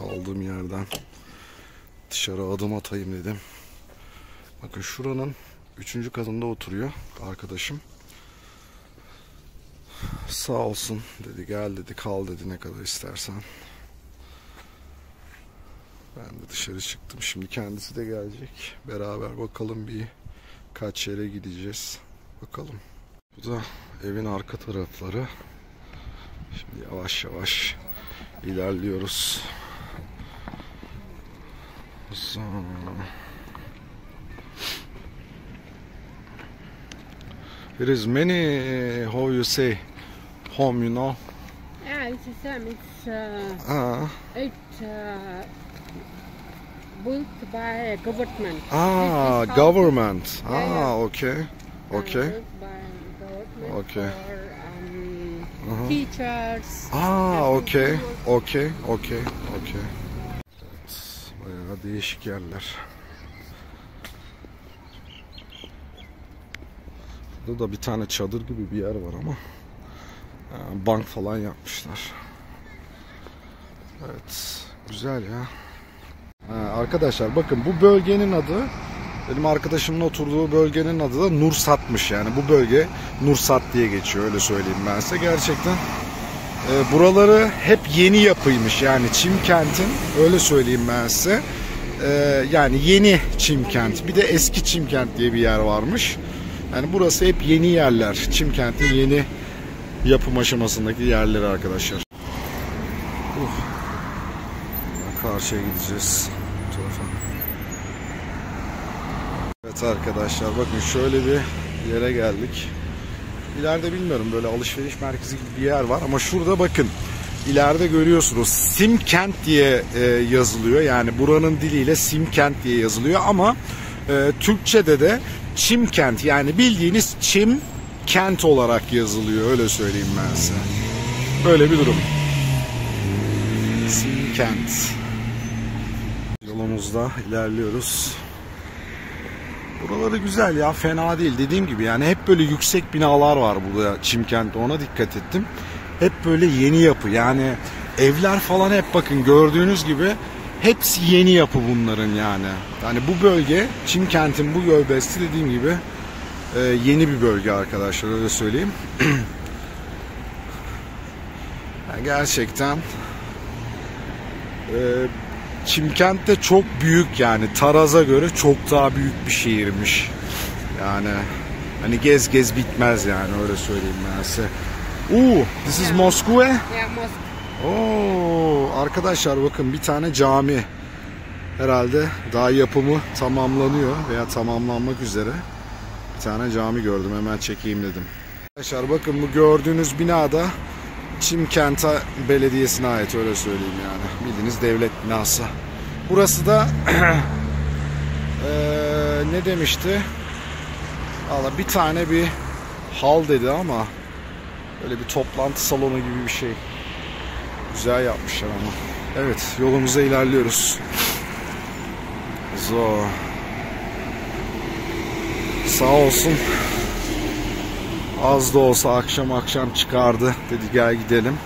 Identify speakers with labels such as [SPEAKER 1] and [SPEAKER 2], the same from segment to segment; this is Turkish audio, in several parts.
[SPEAKER 1] kaldığım yerden dışarı adım atayım dedim. Bakın şuranın 3. katında oturuyor arkadaşım. Sağ olsun dedi, gel dedi, kal dedi, ne kadar istersen. Ben de dışarı çıktım. Şimdi kendisi de gelecek. Beraber bakalım, birkaç yere gideceğiz. Bakalım. Bu da evin arka tarafları. Şimdi yavaş yavaş ilerliyoruz. There is many, how you say, home, you know?
[SPEAKER 2] Yeah, it's the same. It's built by government.
[SPEAKER 1] Government.
[SPEAKER 2] Yeah.
[SPEAKER 1] Okay. Okay.
[SPEAKER 2] Built by government.
[SPEAKER 1] Okay.
[SPEAKER 2] For teachers.
[SPEAKER 1] Okay. Okay. Okay. Okay. Bayağı değişik yerler. Burada da bir tane çadır gibi bir yer var ama bank falan yapmışlar. Evet, güzel ya. Arkadaşlar bakın, bu bölgenin adı, benim arkadaşımın oturduğu bölgenin adı da Nursat'mış yani. Bu bölge Nursat diye geçiyor, öyle söyleyeyim ben size. Gerçekten buraları hep yeni yapıymış yani Çimkent'in, öyle söyleyeyim ben size. Yani yeni Çimkent, bir de eski Çimkent diye bir yer varmış. Yani burası hep yeni yerler. Çimkent'in yeni yapım aşamasındaki yerleri arkadaşlar. Karşıya gideceğiz. Evet arkadaşlar, bakın şöyle bir yere geldik. İleride bilmiyorum, böyle alışveriş merkezi gibi bir yer var ama şurada bakın, ileride görüyorsunuz Simkent diye yazılıyor. Yani buranın diliyle Simkent diye yazılıyor ama Türkçe'de de Çimkent, yani bildiğiniz Çim kent olarak yazılıyor, öyle söyleyeyim ben size. Böyle bir durum. Simkent. Yolumuzda ilerliyoruz. Buraları güzel ya, fena değil. Dediğim gibi yani hep böyle yüksek binalar var burada Çimkent'te, ona dikkat ettim. Hep böyle yeni yapı, yani evler falan hep bakın gördüğünüz gibi hepsi yeni yapı bunların yani. Yani bu bölge, Çimkent'in bu bölgesi dediğim gibi yeni bir bölge arkadaşlar, öyle söyleyeyim. Yani gerçekten Çimkent de çok büyük, yani Taraz'a göre çok daha büyük bir şehirmiş. Yani hani gez gez bitmez yani, öyle söyleyeyim ben size. This is Moscow.
[SPEAKER 2] Yeah, Moscow.
[SPEAKER 1] Arkadaşlar bakın, bir tane cami. Herhalde daha yapımı tamamlanıyor veya tamamlanmak üzere. Bir tane cami gördüm, hemen çekeyim dedim. Arkadaşlar bakın, bu gördüğünüz binada Çimkent Belediyesi'ne ait, öyle söyleyeyim yani. Bildiğiniz devlet binası. Burası da ne demişti? Valla bir tane bir hal dedi ama böyle bir toplantı salonu gibi bir şey. Güzel yapmışlar ama. Evet, yolumuza ilerliyoruz. Sağ olsun. Az da olsa akşam çıkardı. Dedi gel gidelim.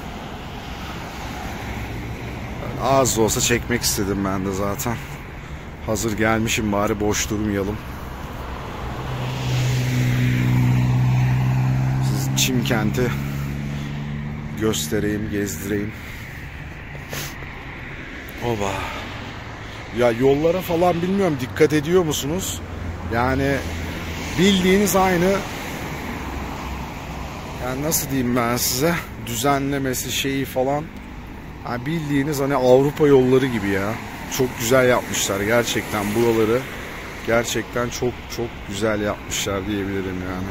[SPEAKER 1] Az da olsa çekmek istedim ben de zaten. Hazır gelmişim, bari boş durmayalım. Siz Çimkent'i göstereyim, gezdireyim. Oba. Ya yollara falan bilmiyorum, dikkat ediyor musunuz? Yani bildiğiniz aynı, yani nasıl diyeyim ben size, düzenlemesi şeyi falan, yani bildiğiniz hani Avrupa yolları gibi ya. Çok güzel yapmışlar gerçekten buraları. Gerçekten çok güzel yapmışlar diyebilirim yani.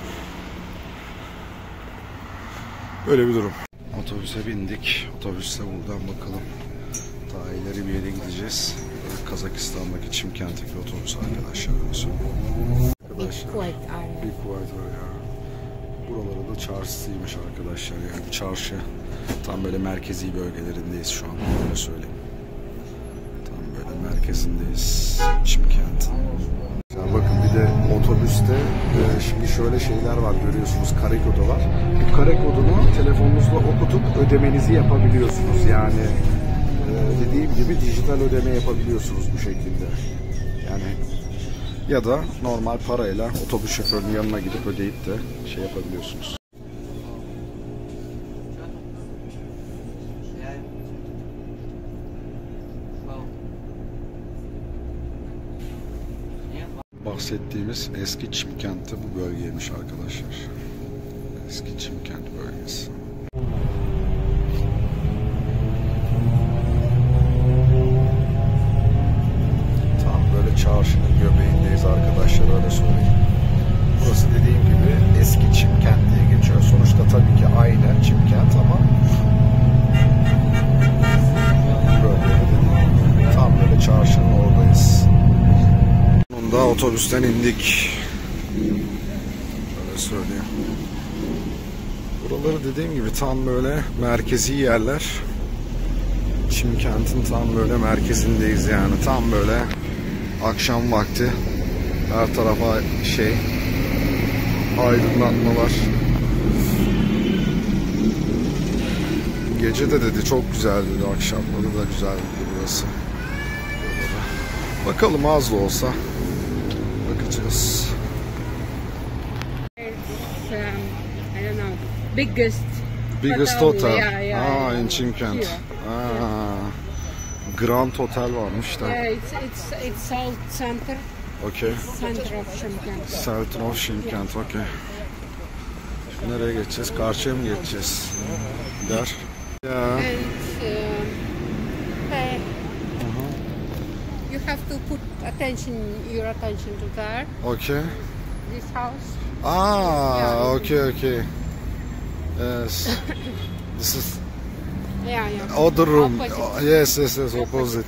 [SPEAKER 1] Böyle bir durum. Otobüse bindik. Otobüste buradan bakalım. Daha ileri bir yere gideceğiz. Kazakistan'daki Çimkent'teki otobüs arkadaşlar. Big White var ya. Buraları da çarşısıymış arkadaşlar, yani çarşı. Tam böyle merkezi bölgelerindeyiz şu an, öyle söyleyeyim. Tam böyle merkezindeyiz Çimkent'in. Bakın bir de otobüste şimdi şöyle şeyler var, görüyorsunuz, kare kodu var. Bu kare kodunu telefonunuzla okutup ödemenizi yapabiliyorsunuz. Yani dediğim gibi dijital ödeme yapabiliyorsunuz bu şekilde. Yani ya da normal parayla otobüs şoförünün yanına gidip ödeyip de şey yapabiliyorsunuz. Bahsettiğimiz eski Çimkent'te bu bölgeymiş arkadaşlar. Eski Çimkent bölgesi. Tam böyle çarşının göbeğindeyiz arkadaşlar, öyle söyleyeyim. Burası dediğim gibi eski Çimkent diye geçiyor. Sonuçta tabii ki aynı Çimkent ama böyle dediğim gibi tam böyle çarşının oradayız. Sonunda otobüsten indik. Şöyle söyleyeyim. Buraları dediğim gibi tam böyle merkezi yerler. Çimkent'in tam böyle merkezindeyiz yani. Tam böyle akşam vakti. Her tarafa aydınlatmalar. Gece de dedi çok güzel dedi. Akşamları da güzel dedi burası. Bakalım az da olsa. Bakacağız.
[SPEAKER 2] I don't know, biggest
[SPEAKER 1] Hotel.
[SPEAKER 2] Yeah.
[SPEAKER 1] In Çimkent. Grand Hotel varmış da.
[SPEAKER 2] Yeah, it's South Center.
[SPEAKER 1] Okay.
[SPEAKER 2] Center of Çimkent.
[SPEAKER 1] Center of Çimkent. Okay. Nereye geçeceğiz? Karşıya mı geçeceğiz? Der. Yeah.
[SPEAKER 2] And you have to put your attention to there.
[SPEAKER 1] Okay.
[SPEAKER 2] This house.
[SPEAKER 1] Yeah. Okay. Yes. This is
[SPEAKER 2] Yeah.
[SPEAKER 1] other room.
[SPEAKER 2] Opposite.
[SPEAKER 1] Yes. Opposite.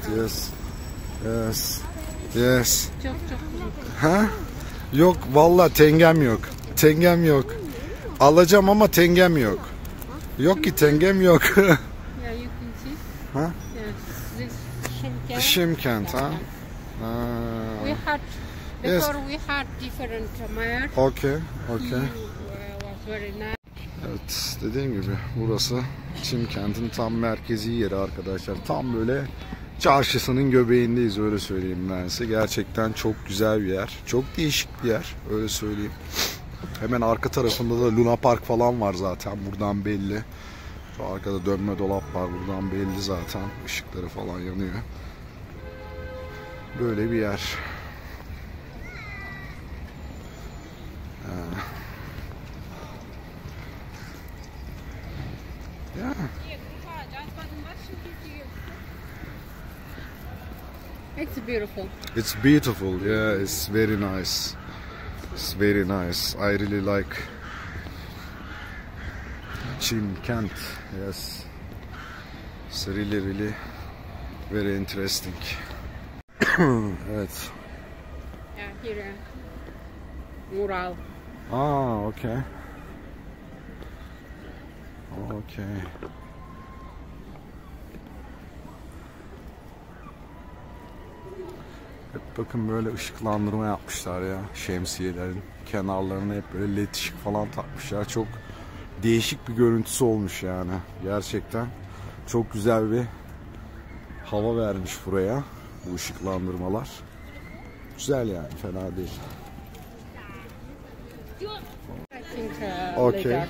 [SPEAKER 1] Yes.
[SPEAKER 2] Çok.
[SPEAKER 1] Ha? Yok vallahi tengem yok. Alacağım ama tengem yok. Yok ki tengem yok.
[SPEAKER 2] Yeah, you can see.
[SPEAKER 1] Ha?
[SPEAKER 2] Yes, this
[SPEAKER 1] Çimkent ha?
[SPEAKER 2] We had before we had different mayor.
[SPEAKER 1] Okay.
[SPEAKER 2] Was very nice.
[SPEAKER 1] Evet, dediğim gibi burası Çimkent'in tam merkezi yeri arkadaşlar. Tam böyle çarşısının göbeğindeyiz, öyle söyleyeyim ben size. Gerçekten çok güzel bir yer. Çok değişik bir yer, öyle söyleyeyim. Hemen arka tarafında da Luna Park falan var zaten, buradan belli. Şu arkada dönme dolap var, buradan belli zaten. Işıkları falan yanıyor. Böyle bir yer. Yeah.
[SPEAKER 2] It's beautiful.
[SPEAKER 1] It's beautiful. Yeah, it's very nice. It's very nice. I really like Çimkent. Yes. It's really very interesting. Evet.
[SPEAKER 2] Yeah, here mural.
[SPEAKER 1] Okay. Okay. Hep bakın böyle ışıklandırma yapmışlar ya, şemsiyelerin kenarlarına hep böyle led ışık falan takmışlar. Çok değişik bir görüntüsü olmuş yani. Gerçekten çok güzel bir hava vermiş buraya bu ışıklandırmalar. Güzel yani, fena değil.
[SPEAKER 2] I think
[SPEAKER 1] Okay.
[SPEAKER 2] later.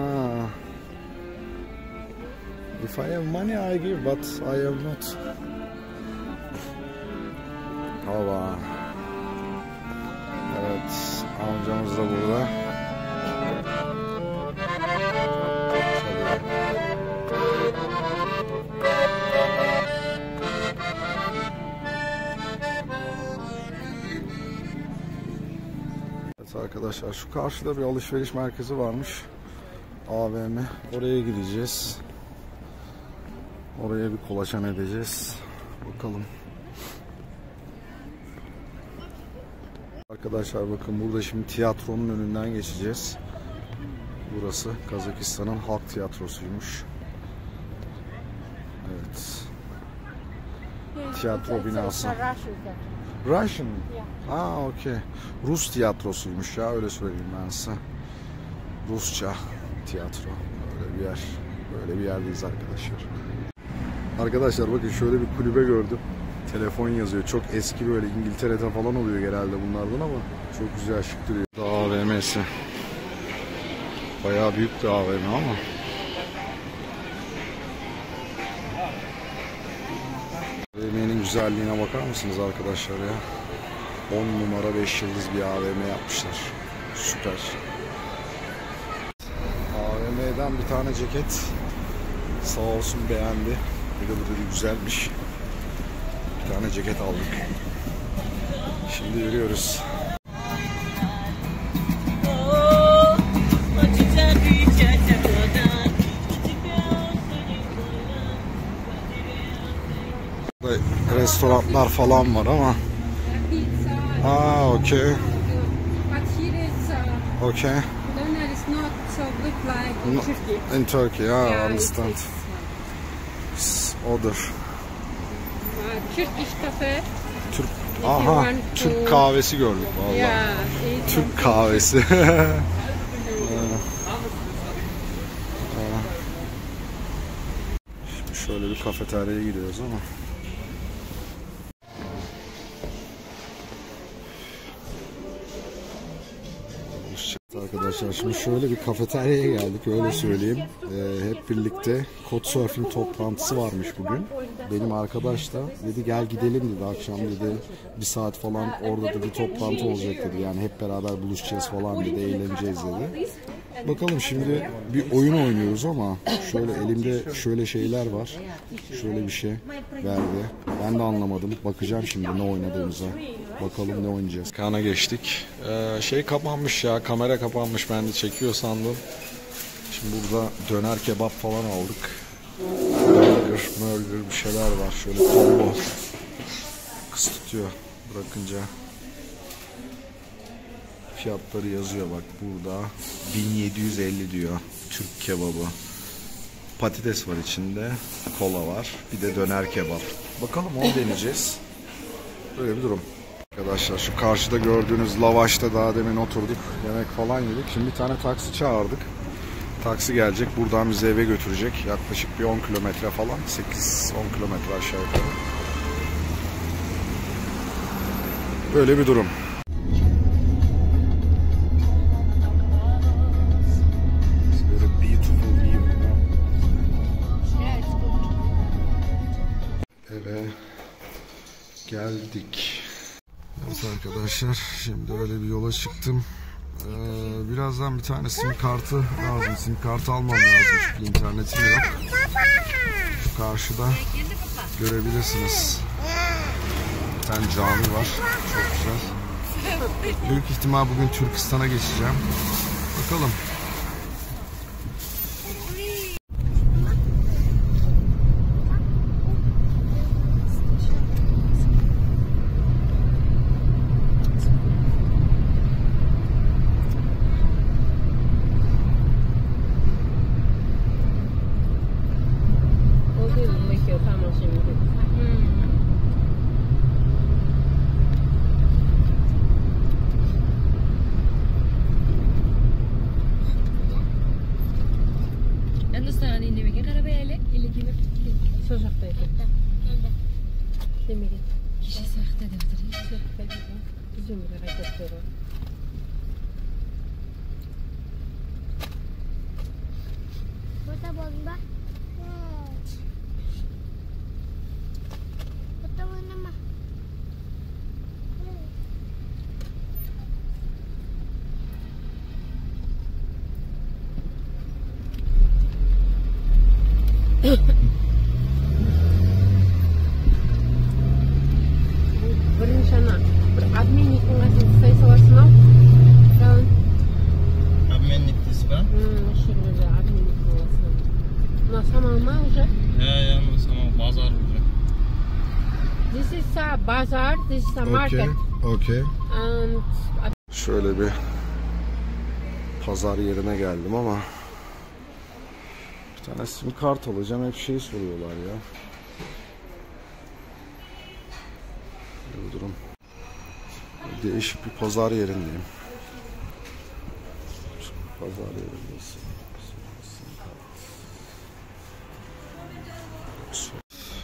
[SPEAKER 1] If I have money I give, but I have not. Hava. Evet, amcamız da burada. Evet arkadaşlar, şu karşıda bir alışveriş merkezi varmış. AVM. Oraya gideceğiz. Oraya bir kolaçan edeceğiz. Bakalım. Arkadaşlar bakın, burada şimdi tiyatronun önünden geçeceğiz. Burası Kazakistan'ın halk tiyatrosuymuş. Evet. Tiyatro binası. Russian. Okay. Rus tiyatrosuymuş ya, öyle söyleyeyim ben size. Rusça tiyatro. Böyle bir yer. Böyle bir yerdeyiz arkadaşlar. Arkadaşlar bakın şöyle bir kulübe gördüm. Telefon yazıyor. Çok eski, böyle İngiltere'de falan oluyor genelde bunlardan ama çok güzel, şık duruyor. AVM'si. Bayağı büyük bir AVM ama. AVM'nin güzelliğine bakar mısınız arkadaşlar ya? 10 numara 5 yıldız bir AVM yapmışlar. Süper. AVM'den bir tane ceket. Sağ olsun beğendi. Bir de bu dedi güzelmiş. Bir tane ceket aldık. Şimdi yürüyoruz. Burada restoranlar falan var ama. Okay.
[SPEAKER 2] But here is
[SPEAKER 1] Okay.
[SPEAKER 2] doner is not so good like in Turkey.
[SPEAKER 1] In Turkey, yeah, I understand.
[SPEAKER 2] It's
[SPEAKER 1] Odur.
[SPEAKER 2] Turkish cafe.
[SPEAKER 1] Türk.
[SPEAKER 2] If you
[SPEAKER 1] Aha,
[SPEAKER 2] want
[SPEAKER 1] Türk
[SPEAKER 2] to-
[SPEAKER 1] kahvesi gördük vallahi.
[SPEAKER 2] Yeah, it's
[SPEAKER 1] Türk kahvesi. Şimdi şöyle bir kafeteryaya gidiyoruz ama. Arkadaşlar şimdi şöyle bir kafeteryaya geldik, öyle söyleyeyim. Hep birlikte Couchsurfing toplantısı varmış bugün. Benim arkadaş da dedi gel gidelim dedi, akşam dedi bir saat falan orada dedi toplantı olacak dedi. Yani hep beraber buluşacağız falan dedi, eğleneceğiz dedi. Bakalım şimdi bir oyun oynuyoruz ama şöyle elimde şöyle şeyler var. Şöyle bir şey verdi. Ben de anlamadım. Bakacağım şimdi ne oynadığımıza. Bakalım ne oynayacağız. Kana geçtik. Şey kapanmış ya. Kamera kapanmış. Ben de çekiyor sandım. Şimdi burada döner kebap falan aldık. Burger bir şeyler var. Şöyle combo. Kız tutuyor bırakınca. Fiyatları yazıyor bak burada. 1750 diyor. Türk kebabı. Patates var içinde. Kola var. Bir de döner kebap. Bakalım onu deneyeceğiz. Böyle bir durum. Arkadaşlar şu karşıda gördüğünüz lavaşta daha demin oturduk. Yemek falan yedik. Şimdi bir tane taksi çağırdık. Taksi gelecek. Buradan bizi eve götürecek. Yaklaşık bir 10 kilometre falan. 8-10 kilometre aşağı yukarı. Böyle bir durum. Eve geldik. Evet arkadaşlar, şimdi öyle bir yola çıktım. Birazdan bir tane sim kartı lazım. Sim kartı almam lazım çünkü internetim yok. Şu karşıda görebilirsiniz. Bir tane cami var. Çok güzel. Büyük ihtimal bugün Türkistan'a geçeceğim. Bakalım.
[SPEAKER 2] berencana admin itu ngasih saya sawasma dan
[SPEAKER 3] Admin niktisi ben.
[SPEAKER 2] Şimdi de admin itu ngasih. Nah sama mah уже?
[SPEAKER 3] Ya sama bazar olacak.
[SPEAKER 2] This is a bazaar, this is a market.
[SPEAKER 1] Okay.
[SPEAKER 2] And
[SPEAKER 1] Şöyle bir pazar yerine geldim ama bir tane sim kart alacağım. Hep şey soruyorlar ya. Böyle bir durum. Değişik bir pazar yerindeyim. Pazar yerindeyiz.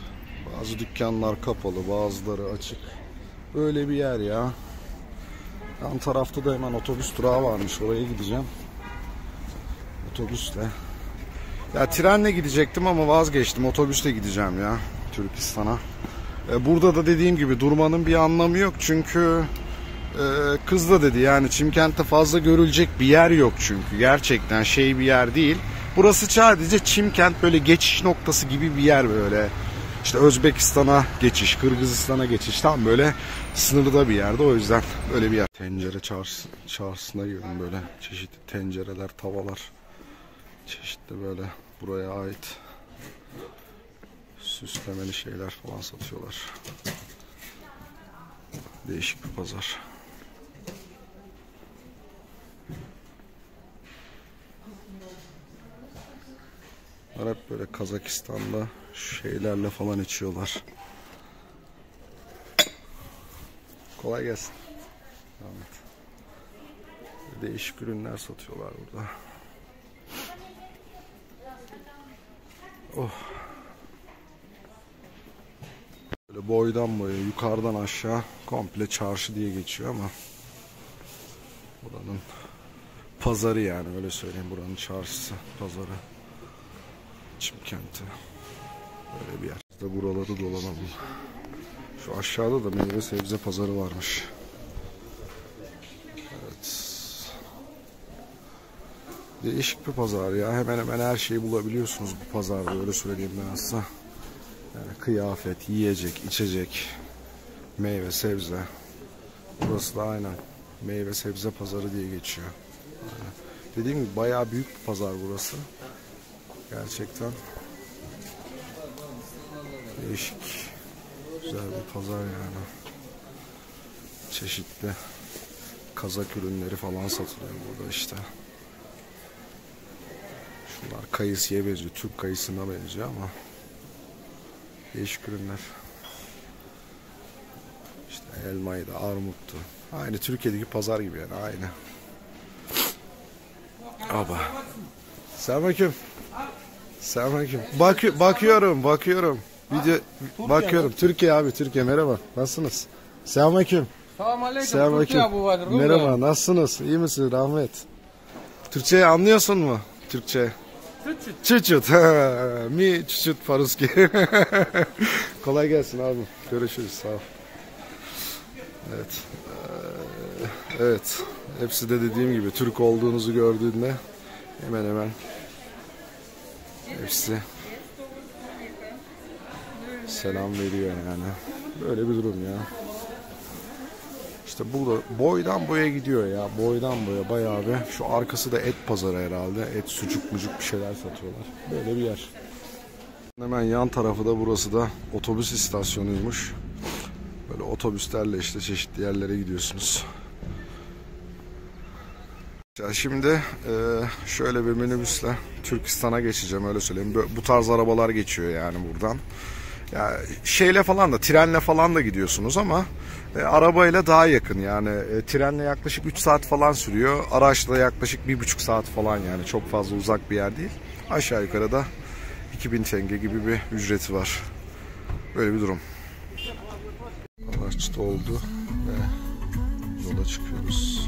[SPEAKER 1] Bazı dükkanlar kapalı, bazıları açık. Böyle bir yer ya. Yan tarafta da hemen otobüs durağı varmış. Oraya gideceğim. Otobüsle. Ya trenle gidecektim ama vazgeçtim. Otobüsle gideceğim ya Türkistan'a. Burada da dediğim gibi durmanın bir anlamı yok. Çünkü kız da dedi yani Çimkent'te fazla görülecek bir yer yok çünkü. Gerçekten bir yer değil. Burası sadece Çimkent böyle geçiş noktası gibi bir yer böyle. İşte Özbekistan'a geçiş, Kırgızistan'a geçiş tam böyle sınırda bir yerde, o yüzden böyle bir yer. Tencere çarşısına girdim, böyle çeşitli tencereler, tavalar, çeşitli böyle buraya ait süslemeli şeyler falan satıyorlar. Değişik bir pazar. Hep böyle Kazakistan'da şeylerle falan içiyorlar. Kolay gelsin. Evet. Değişik ürünler satıyorlar burada. Oh. Böyle boydan boya, yukarıdan aşağı komple çarşı diye geçiyor ama buranın pazarı, yani öyle söyleyeyim, buranın çarşısı, pazarı. Çimkent'te böyle bir yer. İşte buraları dolanalım. Şu aşağıda da meyve sebze pazarı varmış. Evet. Değişik bir pazar ya. Hemen hemen her şeyi bulabiliyorsunuz bu pazarda, öyle söyleyeyim ben size. Yani kıyafet, yiyecek, içecek, meyve sebze. Burası da aynen meyve sebze pazarı diye geçiyor. Yani dediğim gibi bayağı büyük bir pazar burası. Gerçekten değişik, güzel bir pazar yani. Çeşitli kazak ürünleri falan satılıyor burada işte. Şunlar kayısıya benziyor, Türk kayısına benziyor ama değişik ürünler. İşte elmaydı, armuttu. Aynı Türkiye'deki pazar gibi yani, aynı. Aba. Selamünaleyküm. Selamünaleyküm. Bakıyorum. Video bakıyorum. Türkiye abi, Türkiye, merhaba. Nasılsınız? Selamünaleyküm. Selamünaleyküm. Merhaba, nasılsınız? İyi misiniz Rahmet? Türkçe anlıyorsun mu? Türkçe. Çuçut. Mi çuçut paruski. Kolay gelsin abi. Görüşürüz. Sağ ol. Evet. Evet. Hepsi de dediğim gibi Türk olduğunuzu gördüğünde hemen hemen hepsi selam veriyor yani. Böyle bir durum ya. İşte burada boydan boya gidiyor ya. Boydan boya bayağı bir. Şu arkası da et pazarı herhalde. Et, sucuk mucuk bir şeyler satıyorlar. Böyle bir yer. Hemen yan tarafı da, burası da otobüs istasyonuymuş. Böyle otobüslerle işte çeşitli yerlere gidiyorsunuz. Ya şimdi şöyle bir minibüsle Türkistan'a geçeceğim, öyle söyleyeyim. Bu tarz arabalar geçiyor yani buradan. Ya şeyle falan da, trenle falan da gidiyorsunuz ama arabayla daha yakın yani. Trenle yaklaşık 3 saat falan sürüyor. Araçla yaklaşık 1,5 saat falan, yani çok fazla uzak bir yer değil. Aşağı yukarı da 2000 tenge gibi bir ücreti var. Böyle bir durum. Araç doldu ve yola çıkıyoruz.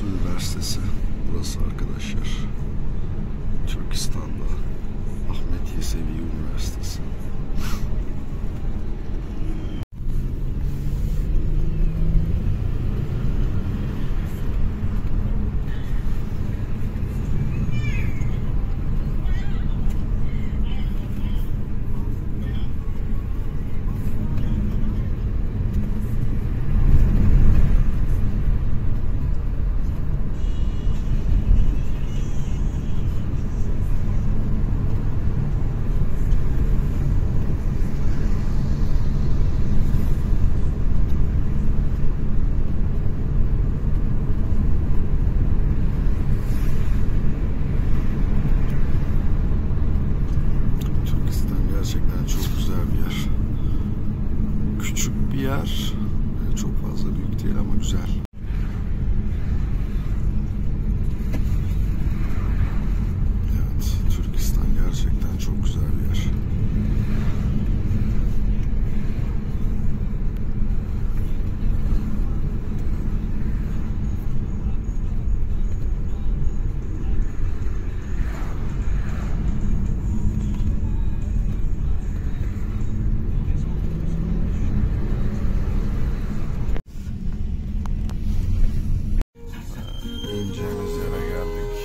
[SPEAKER 1] Üniversitesi. Burası arkadaşlar. Türkistan'da Ahmet Yesevi Üniversitesi. Gerçekten çok güzel bir yer. Küçük bir yer. Çok fazla büyük değil ama güzel. Evet, Türkistan gerçekten çok güzel bir yer. İneceğimiz yere geldik.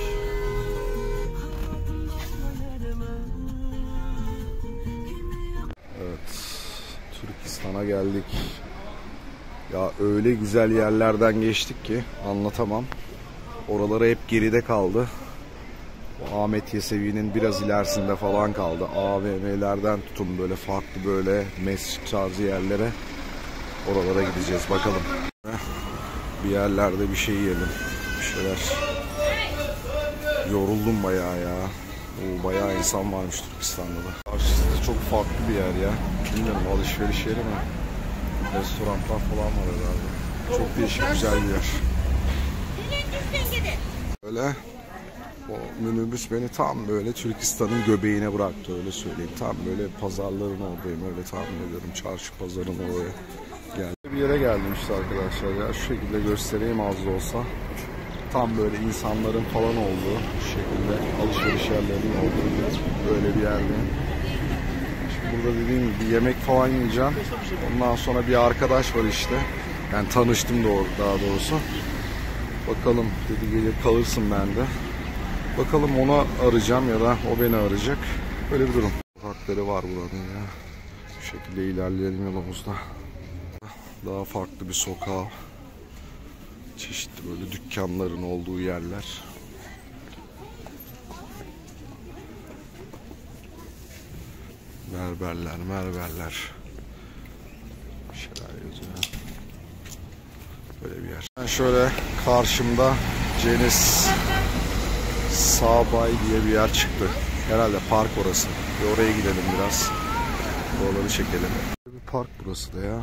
[SPEAKER 1] Evet, Türkistan'a geldik. Ya öyle güzel yerlerden geçtik ki anlatamam. Oraları hep geride kaldı. Ahmet Yesevi'nin biraz ilerisinde falan kaldı. AVM'lerden tutun böyle farklı böyle mescit tarzı yerlere. Oralara gideceğiz bakalım. Bir yerlerde bir şey yiyelim. Bir şeyler. Yoruldum bayağı ya. Bayağı insan varmış Türkistan'da da. Karşısında çok farklı bir yer ya. Bilmiyorum, alışveriş yeri mi? Restoranlar falan var herhalde. Çok değişik, güzel bir yer. Böyle o minibüs beni tam böyle Türkistan'ın göbeğine bıraktı, öyle söyleyeyim. Tam böyle pazarların oradayım, öyle tahmin ediyorum. Çarşı pazarın oraya geldim. Bir yere geldim işte arkadaşlar ya. Şu şekilde göstereyim az da olsa. Tam böyle insanların falan olduğu, şu şekilde alışveriş yerlerinin olduğu böyle bir yerde. Şimdi burada dediğim gibi bir yemek falan yiyeceğim. Ondan sonra bir arkadaş var işte. Yani tanıştım daha doğrusu. Bakalım dedi, gelir kalırsın ben de. Bakalım onu arayacağım ya da o beni arayacak. Böyle bir durum. Sokakları var buranın ya. Bu şekilde ilerleyelim yolumuzda. Daha farklı bir sokağa. Çeşitli böyle dükkanların olduğu yerler. Merberler. Bir şeyler yazıyor. Böyle bir yer. Ben şöyle karşımda Cenis Sabay diye bir yer çıktı. Herhalde park orası. Bir oraya gidelim biraz. Oraları çekelim. Bir park burası da ya.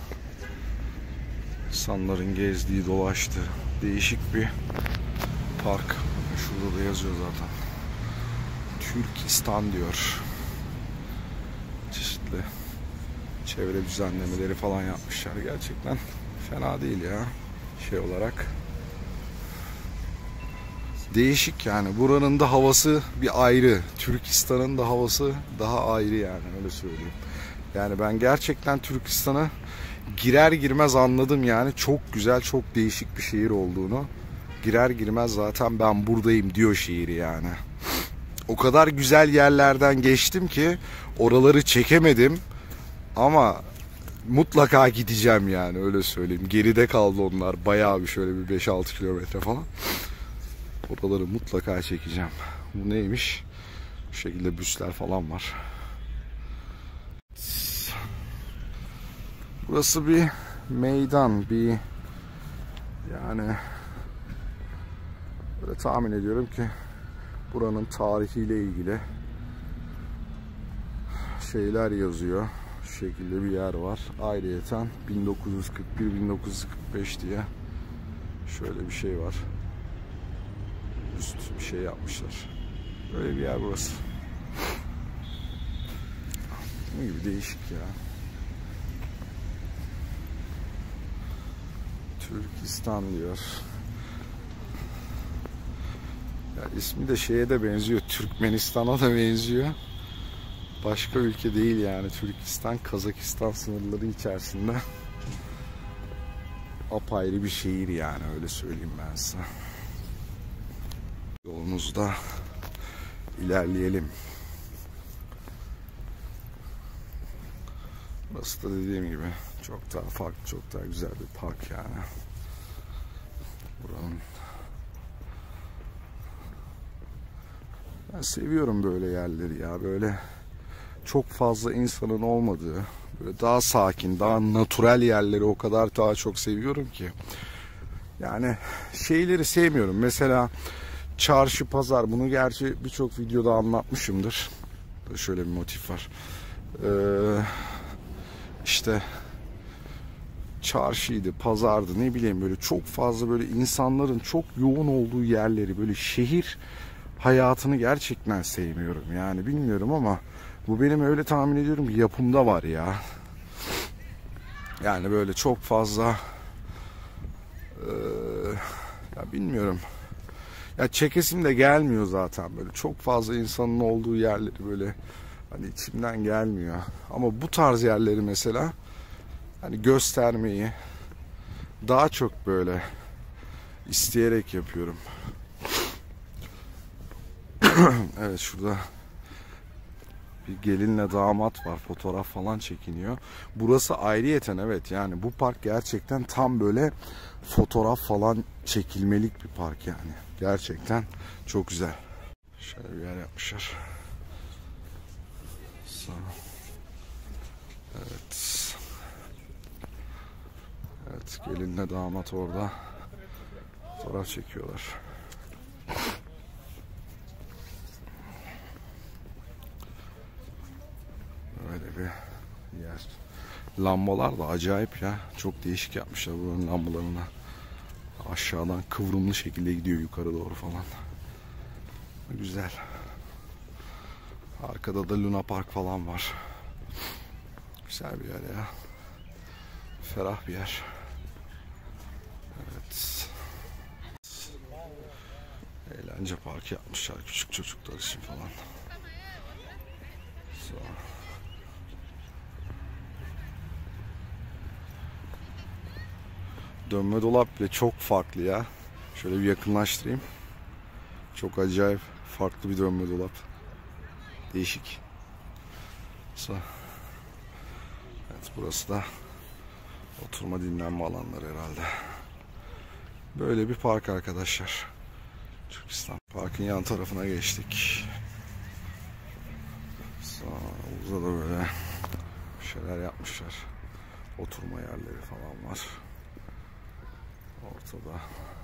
[SPEAKER 1] İnsanların gezdiği, dolaştığı değişik bir park. Şurada da yazıyor zaten. Türkistan diyor. Çeşitli çevre düzenlemeleri falan yapmışlar. Gerçekten fena değil ya. Şey olarak. Değişik yani. Buranın da havası bir ayrı. Türkistan'ın da havası daha ayrı yani, öyle söyleyeyim. Yani ben gerçekten Türkistan'ı girer girmez anladım yani. Çok güzel, çok değişik bir şehir olduğunu. Girer girmez zaten ben buradayım diyor şehir yani. O kadar güzel yerlerden geçtim ki oraları çekemedim. Ama mutlaka gideceğim yani, öyle söyleyeyim. Geride kaldı onlar. Bayağı bir şöyle bir 5-6 kilometre falan. Oraları mutlaka çekeceğim. Bu neymiş? Bu şekilde büsler falan var. Burası bir meydan, bir yani böyle tahmin ediyorum ki buranın tarihiyle ilgili şeyler yazıyor. Şu şekilde bir yer var. Ayrıyeten 1941-1945 diye şöyle bir şey var. Üst bir şey yapmışlar. Böyle bir yer burası. Ne gibi değişik ya. Türkistan diyor. İsmi de şeye de benziyor. Türkmenistan'a da benziyor. Başka ülke değil yani. Türkistan, Kazakistan sınırları içerisinde. Apayrı bir şehir yani, öyle söyleyeyim ben size. Yolumuzda ilerleyelim. Burası da dediğim gibi çok daha farklı, çok daha güzel bir park yani. Buranın. Ben seviyorum böyle yerleri ya, böyle çok fazla insanın olmadığı, böyle daha sakin, daha natürel yerleri o kadar daha çok seviyorum ki. Yani şeyleri sevmiyorum. Mesela çarşı, pazar, bunu gerçi birçok videoda anlatmışımdır. Şöyle bir motif var. İşte çarşıydı, pazardı, ne bileyim, böyle çok fazla böyle insanların çok yoğun olduğu yerleri, böyle şehir hayatını gerçekten sevmiyorum. Yani bilmiyorum ama bu benim öyle tahmin ediyorum ki yapımda var ya. Yani böyle çok fazla ya bilmiyorum. Ya çekesim de gelmiyor zaten, böyle çok fazla insanın olduğu yerleri böyle hani içimden gelmiyor. Ama bu tarz yerleri mesela hani göstermeyi daha çok böyle isteyerek yapıyorum. Evet, şurada bir gelinle damat var, fotoğraf falan çekiniyor. Burası ayrıyeten, evet yani bu park gerçekten tam böyle fotoğraf falan çekilmelik bir park yani. Gerçekten çok güzel. Şöyle bir yer yapmışlar. Evet. Evet, gelinle damat orada fotoğraf çekiyorlar. Böyle bir yer. Lambalar da acayip ya. Çok değişik yapmışlar buranın lambalarını. Aşağıdan kıvrımlı şekilde gidiyor yukarı doğru falan. Güzel. Arkada da Luna Park falan var. Güzel bir yer ya. Ferah bir yer. Evet. Eğlence parkı yapmışlar küçük çocuklar için falan. Dönme dolap bile çok farklı ya. Şöyle bir yakınlaştırayım. Çok acayip farklı bir dönme dolap. Değişik. Evet, burası da oturma dinlenme alanları herhalde. Böyle bir park arkadaşlar. Türkistan. Parkın yan tarafına geçtik. Sağımızda da böyle bir şeyler yapmışlar. Oturma yerleri falan var. Ortada.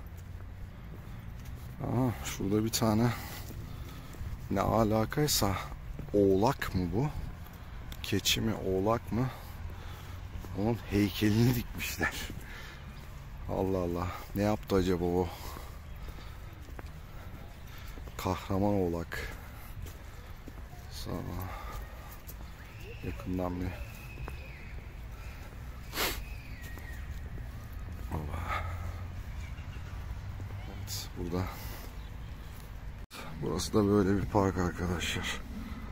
[SPEAKER 1] Aha, şurada bir tane, ne alakaysa, oğlak mı bu? Keçi mi, oğlak mı? Onun heykelini dikmişler. Allah Allah. Ne yaptı acaba o? Kahraman oğlak. Sonra yakından bir burada. Burası da böyle bir park arkadaşlar.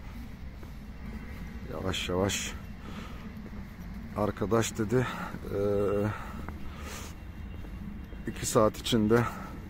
[SPEAKER 1] Yavaş yavaş. Arkadaş dedi 2 saat içinde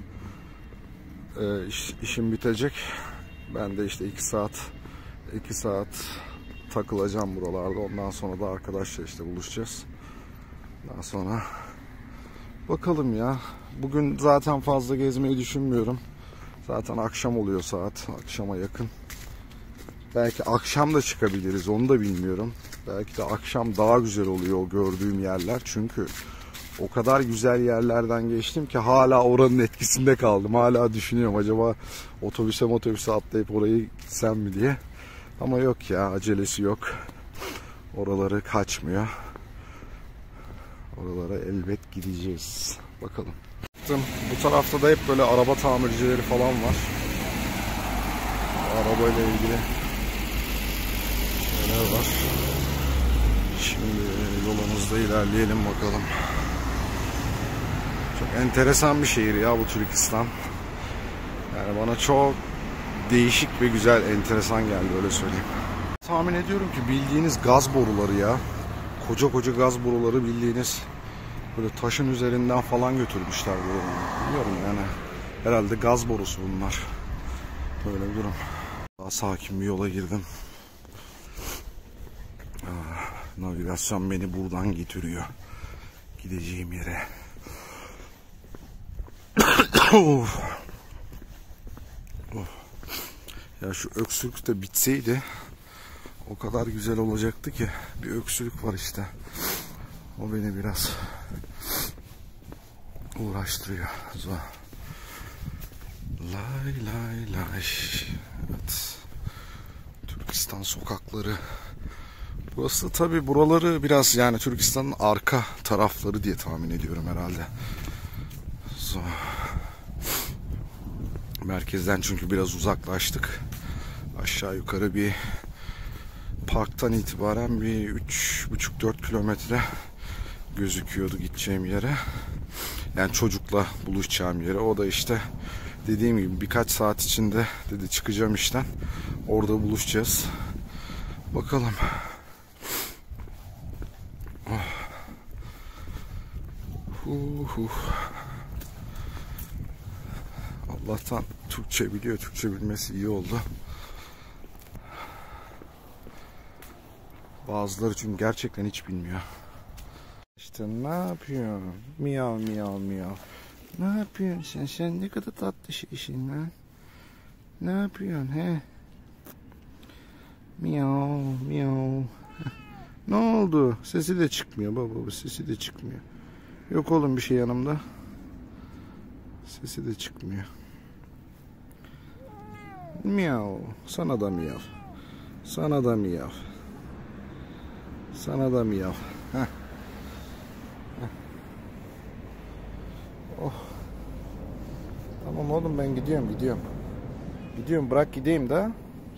[SPEAKER 1] işim bitecek. Ben de işte 2 saat takılacağım buralarda. Ondan sonra da arkadaşla işte buluşacağız. Daha sonra bakalım ya. Bugün zaten fazla gezmeyi düşünmüyorum. Zaten akşam oluyor saat. Akşama yakın. Belki akşam da çıkabiliriz. Onu da bilmiyorum. Belki de akşam daha güzel oluyor o gördüğüm yerler. Çünkü o kadar güzel yerlerden geçtim ki hala oranın etkisinde kaldım. Hala düşünüyorum acaba otobüse atlayıp orayı gitsem mi diye. Ama yok ya, acelesi yok. Oraları kaçmıyor. Oralara elbet gideceğiz. Bakalım. Bu tarafta da hep böyle araba tamircileri falan var. Arabayla ilgili şeyler var. Şimdi yolumuzda ilerleyelim bakalım. Çok enteresan bir şehir ya bu Türkistan. Yani bana çok değişik ve güzel, enteresan geldi, öyle söyleyeyim. Tahmin ediyorum ki bildiğiniz gaz boruları ya. Koca koca gaz boruları bildiğiniz böyle taşın üzerinden falan götürmüşler böyle. Bilmiyorum yani. Herhalde gaz borusu bunlar. Böyle bir durum. Daha sakin bir yola girdim. Navigasyon beni buradan getiriyor. Gideceğim yere. Ya şu öksürük de bitseydi o kadar güzel olacaktı ki. Bir öksürük var işte. O beni biraz uğraştırıyor. Lay lay lay. Evet. Türkistan sokakları. Burası tabi, buraları biraz yani Türkistan'ın arka tarafları diye tahmin ediyorum herhalde. Merkezden çünkü biraz uzaklaştık. Aşağı yukarı bir parktan itibaren bir 3,5-4 kilometre gözüküyordu gideceğim yere. Yani çocukla buluşacağım yere. O da işte dediğim gibi birkaç saat içinde dedi çıkacağım işten. Orada buluşacağız. Bakalım. Allah'tan Türkçe biliyor. Türkçe bilmesi iyi oldu. Bazıları çünkü gerçekten hiç bilmiyor. İşte ne yapıyorsun? Miyav miyav miyav. Ne yapıyorsun sen? Sen ne kadar tatlı şeysin lan. Ne yapıyorsun he? Miyav miyav. Ne oldu? Sesi de çıkmıyor baba. Sesi de çıkmıyor. Yok oğlum bir şey yanımda. Sesi de çıkmıyor. Miyav. Sana da miyav. Sana da miyav. Sana da miyav. Heh. Oh. Tamam oğlum ben gidiyorum. Gidiyorum bırak gideyim de.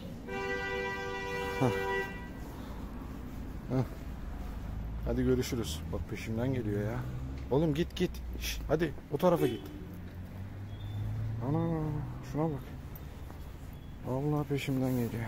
[SPEAKER 1] Hadi görüşürüz. Bak peşimden geliyor ya. Oğlum git. Şişt, hadi o tarafa git. Ana şuna bak. Vallahi peşimden geliyor.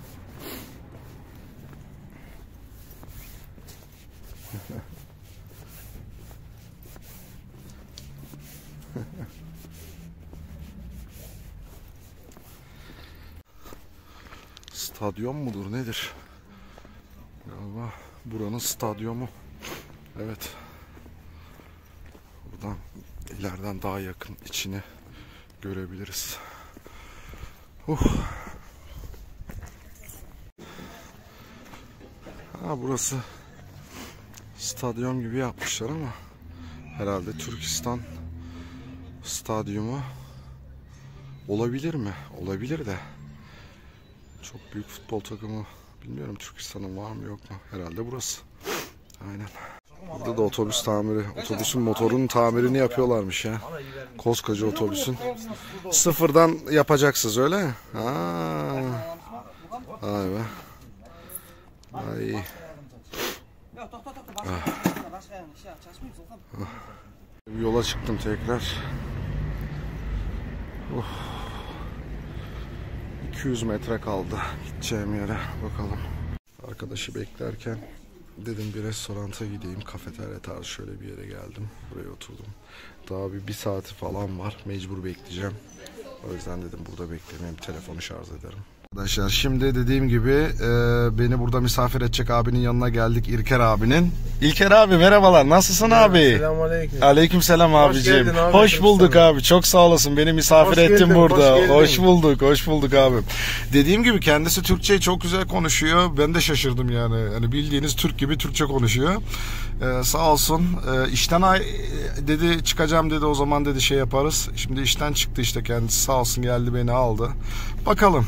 [SPEAKER 1] Stadyum mudur nedir? Galiba buranın stadyumu. Evet. Buradan ileriden daha yakın içini görebiliriz. Burası stadyum gibi yapmışlar ama herhalde Türkistan stadyumu olabilir mi? Olabilir de. Çok büyük futbol takımı bilmiyorum Türkistan'ın var mı yok mu? Herhalde burası. Aynen. Burada da otobüs tamiri, otobüsün motorunun tamirini yapıyorlarmış ya. Koskoca otobüsün. Sıfırdan yapacaksınız öyle mi? Vay be. Ay. Yola çıktım tekrar. 200 metre kaldı gideceğim yere. Bakalım. Arkadaşı beklerken dedim bir restoranta gideyim. Kafeterya tarzı şöyle bir yere geldim. Buraya oturdum. Daha bir saati falan var. Mecbur bekleyeceğim. O yüzden dedim burada beklemeyeyim. Telefonu şarj ederim. Arkadaşlar şimdi dediğim gibi beni burada misafir edecek abinin yanına geldik. İlker abinin. İlker abi merhabalar. Nasılsın abi?
[SPEAKER 4] Selamünaleyküm.
[SPEAKER 1] Aleykümselam abicim. Hoş bulduk abi. Çok sağ olasın. Beni misafir ettin burada. Hoş bulduk abim. Dediğim gibi kendisi Türkçeyi çok güzel konuşuyor. Ben de şaşırdım yani. Hani bildiğiniz Türk gibi Türkçe konuşuyor. Sağ olsun. İşten dedi çıkacağım dedi. O zaman dedi şey yaparız. Şimdi işten çıktı işte kendisi. Sağ olsun geldi beni aldı. Bakalım.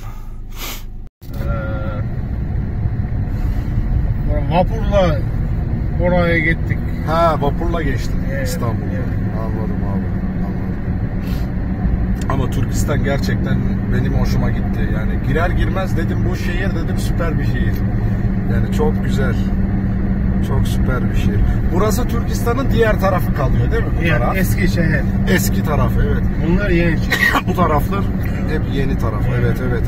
[SPEAKER 4] Vapurla oraya gittik.
[SPEAKER 1] Vapurla geçtik İstanbul'a.
[SPEAKER 4] Evet.
[SPEAKER 1] Anladım abi. Ama Türkistan gerçekten benim hoşuma gitti. Yani girer girmez dedim bu şehir dedim süper bir şehir. Yani çok güzel. Çok süper bir şehir. Burası Türkistan'ın diğer tarafı kalıyor değil mi? Bu taraf.
[SPEAKER 4] Eski şehir.
[SPEAKER 1] Eski taraf evet.
[SPEAKER 4] Bunlar yeni şehir.
[SPEAKER 1] Bu taraflar hep yeni taraf. Evet. Evet.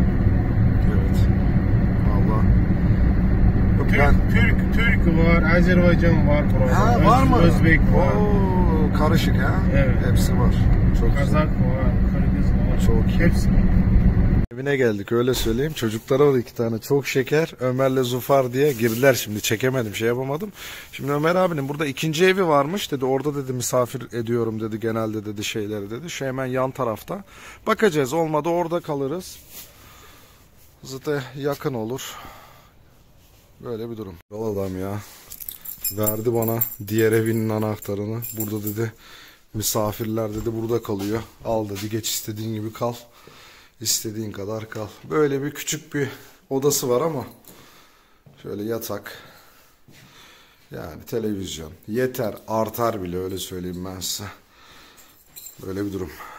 [SPEAKER 1] Vallahi. Yok,
[SPEAKER 4] Türk var, Azerbaycan var burada.
[SPEAKER 1] Ha, var mı?
[SPEAKER 4] Özbek var.
[SPEAKER 1] Oo, karışık ha.
[SPEAKER 4] Evet.
[SPEAKER 1] Hepsi var. Çok
[SPEAKER 4] Kazak var, Kırgız var.
[SPEAKER 1] Çok iyi.
[SPEAKER 4] Hepsi var.
[SPEAKER 1] Evine geldik öyle söyleyeyim. Çocuklara var 2 tane çok şeker. Ömer'le Zufar diye girdiler şimdi. Çekemedim, şey yapamadım. Şimdi Ömer abinin burada 2. evi varmış dedi. Orada dedi misafir ediyorum dedi. Genelde dedi şeyleri dedi. Şu hemen yan tarafta. Bakacağız, olmadı orada kalırız. Zaten yakın olur. Böyle bir durum. Yol adam ya. Verdi bana diğer evinin anahtarını. Burada dedi misafirler dedi burada kalıyor. Al dedi, geç istediğin gibi kal. İstediğin kadar kal. Böyle bir küçük bir odası var ama şöyle yatak, yani televizyon yeter, artar bile, öyle söyleyeyim ben size. Böyle bir durum.